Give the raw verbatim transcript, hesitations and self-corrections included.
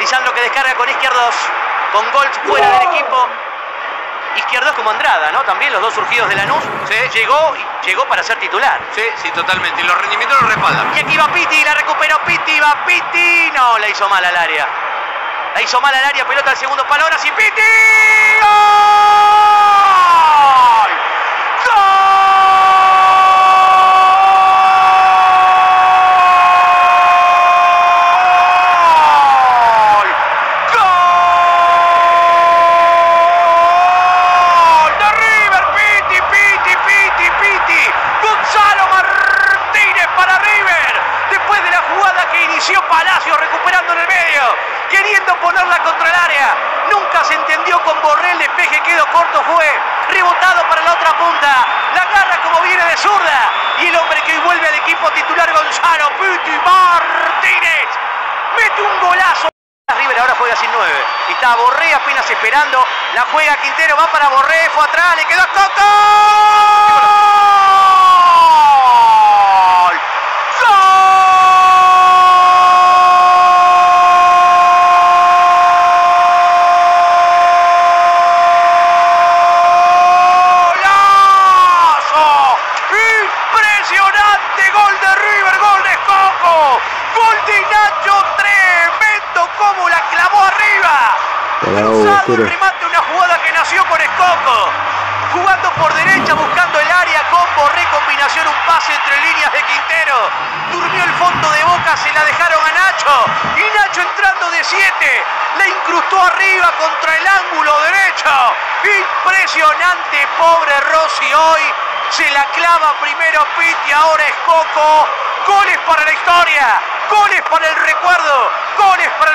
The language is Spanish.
Lisandro que descarga con Izquierdos, con gol fuera del equipo. Izquierdos como Andrada, ¿no? También los dos surgidos de Lanús. Sí. Llegó, llegó para ser titular. Sí, sí, totalmente. Y los rendimientos lo respaldan. Y aquí va Pitti, la recuperó Pitti, va Pitti. No, la hizo mal al área. La hizo mal al área, pelota al segundo palo, ahora sí Pitti. ¡Gol! ¡Gol! Palacio recuperando en el medio, queriendo ponerla contra el área. Nunca se entendió con Borré, el despeje quedó corto, fue rebotado para la otra punta. La agarra como viene de zurda. Y el hombre que hoy vuelve al equipo titular, Gonzalo Pitti Martínez, mete un golazo. River ahora juega sin nueve. Y está Borré apenas esperando. La juega Quintero, va para Borré, fue atrás, le quedó Coco. El remate, una jugada que nació con Escoco, jugando por derecha, buscando el área con Borré, combinación, un pase entre líneas de Quintero, durmió el fondo de Boca, se la dejaron a Nacho, y Nacho entrando de siete, la incrustó arriba contra el ángulo derecho. Impresionante, pobre Rossi, hoy se la clava primero Pitti, ahora Escoco. Goles para la historia, goles para el recuerdo, goles para